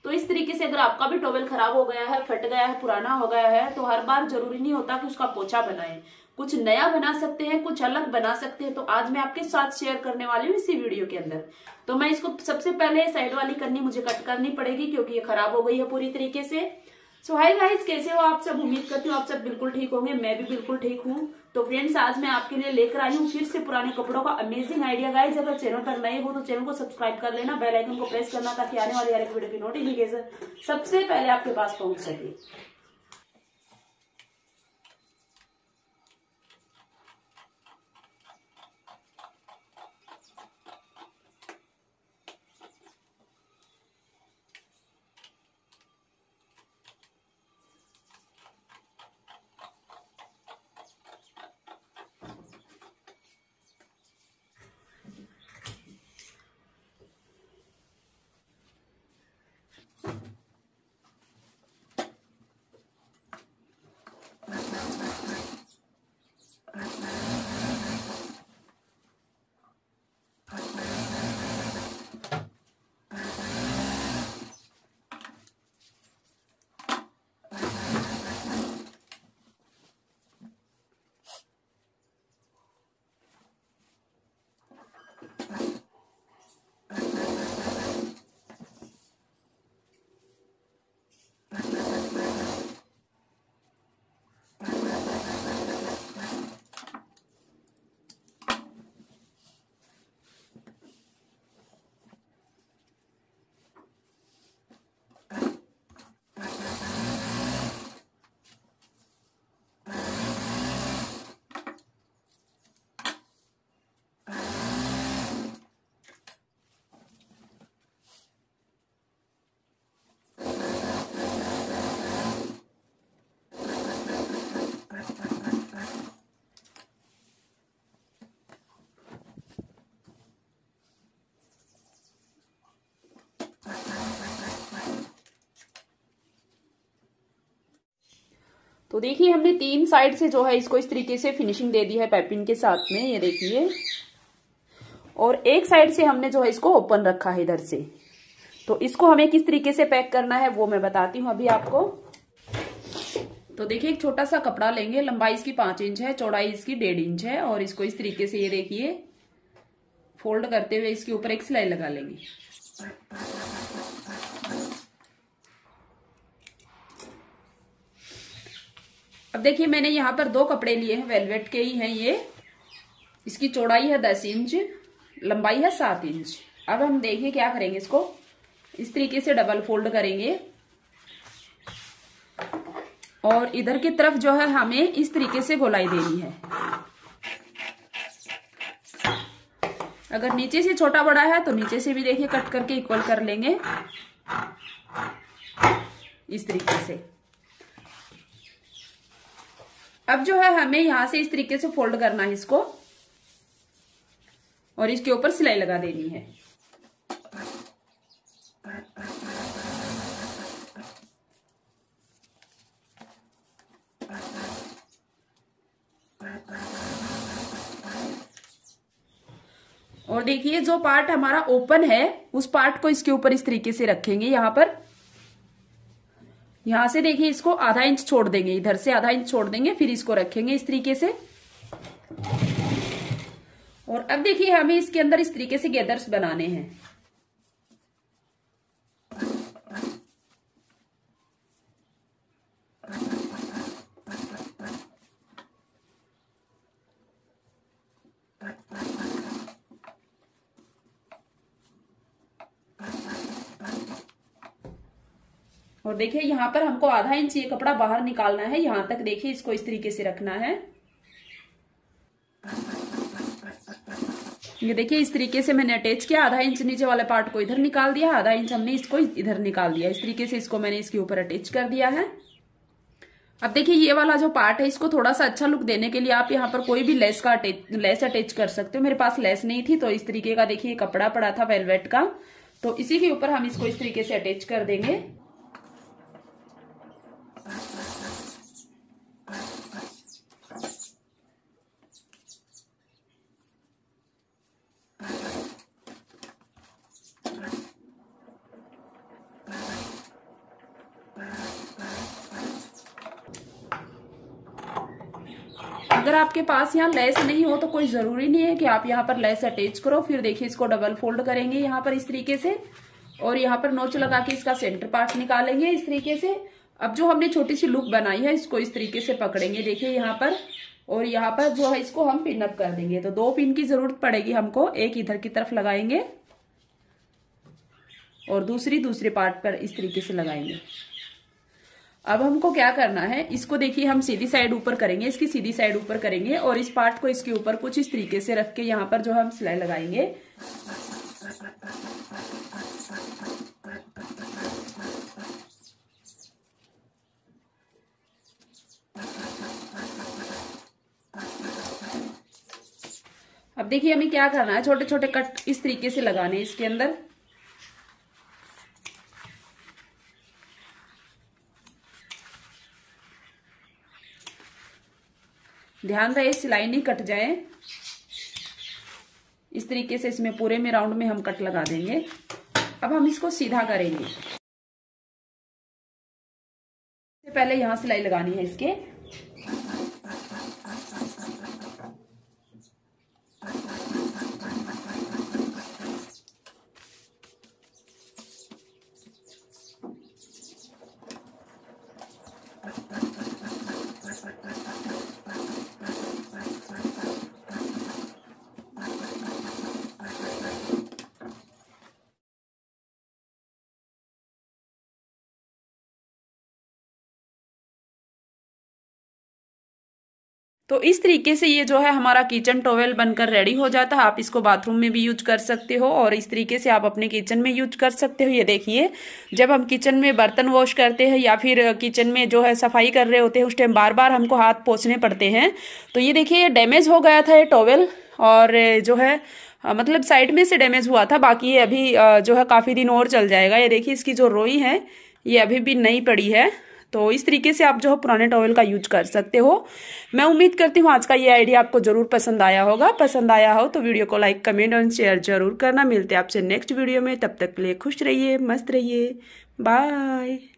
तो इस तरीके से अगर आपका भी टॉवेल खराब हो गया है, फट गया है, पुराना हो गया है, तो हर बार जरूरी नहीं होता कि उसका पोछा बनाएं, कुछ नया बना सकते हैं, कुछ अलग बना सकते हैं। तो आज मैं आपके साथ शेयर करने वाली हूँ इसी वीडियो के अंदर। तो मैं इसको सबसे पहले साइड वाली कन्नी मुझे कट करनी पड़ेगी क्योंकि ये खराब हो गई है पूरी तरीके से। सो हाय गाइस, कैसे हो आप सब? उम्मीद करती हूँ आप सब बिल्कुल ठीक होंगे, मैं भी बिल्कुल ठीक हूँ। तो फ्रेंड्स, आज मैं आपके लिए लेकर आई हूँ फिर से पुराने कपड़ों का अमेजिंग आइडिया। गाइस, अगर चैनल पर नए हो तो चैनल को सब्सक्राइब कर लेना, बेल आइकन को प्रेस करना ताकि आने वाली हर एक वीडियो की नोटिफिकेशन सबसे पहले आपके पास पहुंच सके। तो देखिए, हमने तीन साइड से जो है इसको इस तरीके से फिनिशिंग दे दी है पाइपिंग के साथ में, ये देखिए। और एक साइड से हमने जो है इसको ओपन रखा है इधर से। तो इसको हमें किस तरीके से पैक करना है वो मैं बताती हूँ अभी आपको। तो देखिए, एक छोटा सा कपड़ा लेंगे, लंबाई इसकी 5 इंच है, चौड़ाई इसकी 1.5 इंच है, और इसको इस तरीके से ये देखिए फोल्ड करते हुए इसके ऊपर एक सिलाई लगा लेंगे। अब देखिए, मैंने यहाँ पर 2 कपड़े लिए हैं, वेलवेट के ही हैं ये। इसकी चौड़ाई है 10 इंच, लंबाई है 7 इंच। अब हम देखिए क्या करेंगे, इसको इस तरीके से डबल फोल्ड करेंगे और इधर की तरफ जो है हमें इस तरीके से गोलाई देनी है। अगर नीचे से छोटा बड़ा है तो नीचे से भी देखिए कट करके इक्वल कर लेंगे इस तरीके से। अब जो है हमें यहां से इस तरीके से फोल्ड करना है इसको, और इसके ऊपर सिलाई लगा देनी है। और देखिए, जो पार्ट हमारा ओपन है उस पार्ट को इसके ऊपर इस तरीके से रखेंगे। यहां से देखिए इसको आधा इंच छोड़ देंगे, इधर से आधा इंच छोड़ देंगे, फिर इसको रखेंगे इस तरीके से। और अब देखिए, हमें इसके अंदर इस तरीके से गैदर्स बनाने हैं। और देखिए, यहां पर हमको आधा इंच ये कपड़ा बाहर निकालना है, यहां तक देखिए इसको इस तरीके से रखना है। ये देखिए, इस तरीके से मैंने अटैच किया, आधा इंच नीचे वाले पार्ट को इधर निकाल दिया, आधा इंच हमने इसको इधर निकाल दिया। इस तरीके से इसको मैंने इसके ऊपर अटैच कर दिया है। अब देखिए, ये वाला जो पार्ट है इसको थोड़ा सा अच्छा लुक देने के लिए आप यहाँ पर कोई भी लेस अटैच कर सकते हो। मेरे पास लेस नहीं थी तो इस तरीके का देखिए कपड़ा पड़ा था वेलवेट का, तो इसी के ऊपर हम इसको इस तरीके से अटैच कर देंगे। अगर आपके पास यहाँ लेस नहीं हो तो कोई जरूरी नहीं है कि आप यहाँ पर लेस अटैच करो। फिर देखिए इसको डबल फोल्ड करेंगे यहाँ पर इस तरीके से, और यहाँ पर नोच लगा के इसका सेंटर पार्ट निकालेंगे इस तरीके से। अब जो हमने छोटी सी लूप बनाई है इसको इस तरीके से पकड़ेंगे, देखिए यहाँ पर, और यहाँ पर जो है इसको हम पिन अप कर देंगे। तो 2 पिन की जरूरत पड़ेगी हमको, एक इधर की तरफ लगाएंगे और दूसरे पार्ट पर इस तरीके से लगाएंगे। अब हमको क्या करना है, इसको देखिए हम सीधी साइड ऊपर करेंगे, इसकी सीधी साइड ऊपर करेंगे और इस पार्ट को इसके ऊपर कुछ इस तरीके से रख के यहाँ पर जो हम सिलाई लगाएंगे। अब देखिए हमें क्या करना है, छोटे छोटे कट इस तरीके से लगाने इसके अंदर। ध्यान रहे सिलाई नहीं कट जाए। इस तरीके से इसमें पूरे में राउंड में हम कट लगा देंगे। अब हम इसको सीधा करेंगे। पहले यहां सिलाई लगानी है इसके। तो इस तरीके से ये जो है हमारा किचन टॉवेल बनकर रेडी हो जाता है। आप इसको बाथरूम में भी यूज कर सकते हो और इस तरीके से आप अपने किचन में यूज कर सकते हो। ये देखिए जब हम किचन में बर्तन वॉश करते हैं या फिर किचन में जो है सफाई कर रहे होते हैं उस टाइम बार बार हमको हाथ पोंछने पड़ते हैं। तो ये देखिए ये डैमेज हो गया था ये टॉवेल, और जो है मतलब साइड में से डैमेज हुआ था, बाकी ये अभी जो है काफी दिन और चल जाएगा। ये देखिए इसकी जो रोई है ये अभी भी नई पड़ी है। तो इस तरीके से आप जो है पुराने टॉवेल का यूज कर सकते हो। मैं उम्मीद करती हूँ आज का ये आइडिया आपको जरूर पसंद आया होगा। पसंद आया हो तो वीडियो को लाइक, कमेंट और शेयर जरूर करना। मिलते हैं आपसे नेक्स्ट वीडियो में, तब तक के लिए खुश रहिए, मस्त रहिए, बाय।